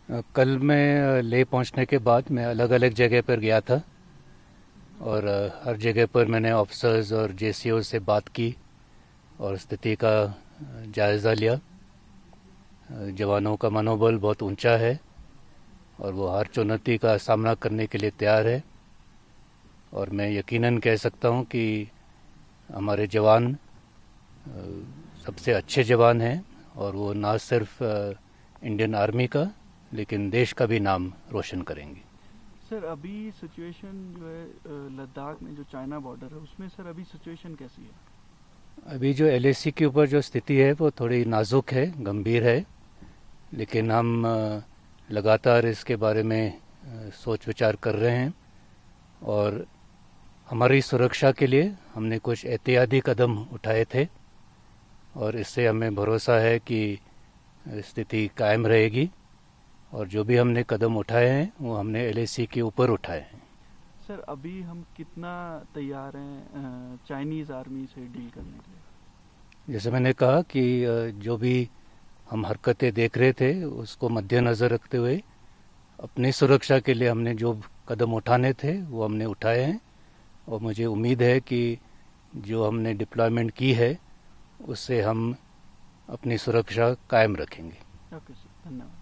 कल मैं ले पहुंचने के बाद मैं अलग अलग जगह पर गया था और हर जगह पर मैंने ऑफिसर्स और जेसीओ से बात की और स्थिति का जायज़ा लिया। जवानों का मनोबल बहुत ऊंचा है और वो हर चुनौती का सामना करने के लिए तैयार है और मैं यकीनन कह सकता हूं कि हमारे जवान सबसे अच्छे जवान हैं और वो ना सिर्फ इंडियन आर्मी का लेकिन देश का भी नाम रोशन करेंगे। सर अभी सिचुएशन जो है लद्दाख में जो चाइना बॉर्डर है उसमें सर अभी सिचुएशन कैसी है? अभी जो एलएसी के ऊपर जो स्थिति है वो थोड़ी नाजुक है, गंभीर है, लेकिन हम लगातार इसके बारे में सोच विचार कर रहे हैं और हमारी सुरक्षा के लिए हमने कुछ एहतियाती कदम उठाए थे और इससे हमें भरोसा है कि स्थिति कायम रहेगी और जो भी हमने कदम उठाए हैं वो हमने एलएसी के ऊपर उठाए हैं। सर अभी हम कितना तैयार हैं चाइनीज़ आर्मी से डील करने के लिए? जैसे मैंने कहा कि जो भी हम हरकतें देख रहे थे उसको मद्देनज़र रखते हुए अपनी सुरक्षा के लिए हमने जो कदम उठाने थे वो हमने उठाए हैं और मुझे उम्मीद है कि जो हमने डिप्लॉयमेंट की है उससे हम अपनी सुरक्षा कायम रखेंगे। ओके सर, धन्यवाद।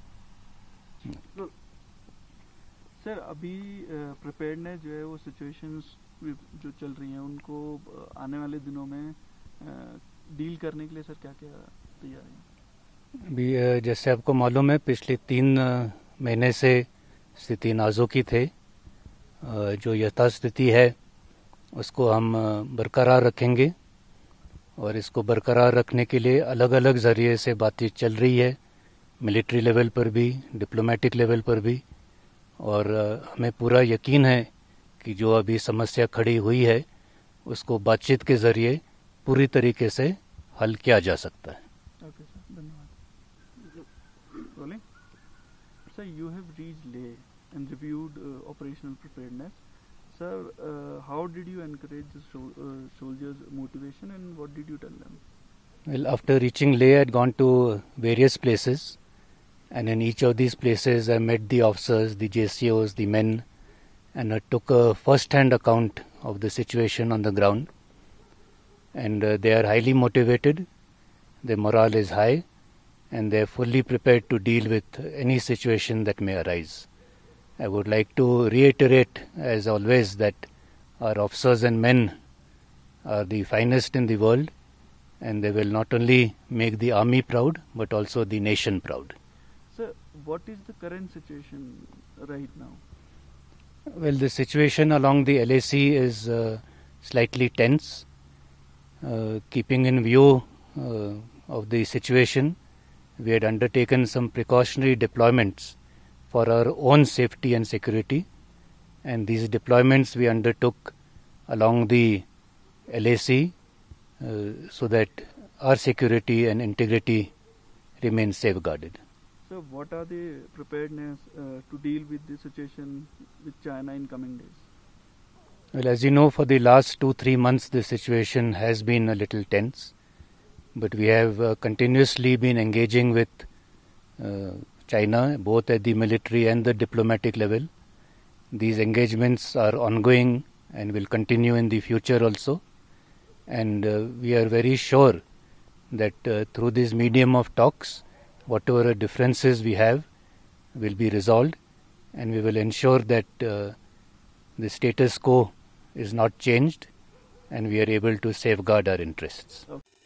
सर अभी प्रिपेयर्डनेस जो है वो सिचुएशंस जो चल रही हैं उनको आने वाले दिनों में डील करने के लिए सर क्या क्या तैयारी है? अभी जैसे आपको मालूम है पिछले 3 महीने से स्थिति नाजुक ही थे। जो यथास्थिति है उसको हम बरकरार रखेंगे और इसको बरकरार रखने के लिए अलग अलग ज़रिए से बातचीत चल रही है, मिलिट्री लेवल पर भी, डिप्लोमेटिक लेवल पर भी, और हमें पूरा यकीन है कि जो अभी समस्या खड़ी हुई है उसको बातचीत के ज़रिए पूरी तरीके से हल किया जा सकता है। ओके सर, धन्यवाद। Rolling sir, you have reached ले and reviewed operational preparedness. Sir, how did you encourage the soldiers' motivation and what did you tell them? Well, after reaching Leh, I had gone to various places, and in each of these places, I met the officers, the JCOs, the men, and I took a first-hand account of the situation on the ground. And they are highly motivated, their morale is high, and they are fully prepared to deal with any situation that may arise. I would like to reiterate, as always, that our officers and men are the finest in the world, and they will not only make the army proud, but also the nation proud. Sir, what is the current situation right now? Well, the situation along the LAC is slightly tense. Keeping in view of the situation, we had undertaken some precautionary deployments for our own safety and security, and these deployments we undertook along the LAC so that our security and integrity remain safeguarded. So what are the preparedness to deal with the situation with China in coming days? Well, as you know, for the last 2-3 months the situation has been a little tense, but we have continuously been engaging with China, both at the military and the diplomatic level. These engagements are ongoing and will continue in the future also. And we are very sure that through this medium of talks, whatever differences we have will be resolved, and we will ensure that the status quo is not changed and we are able to safeguard our interests. Okay.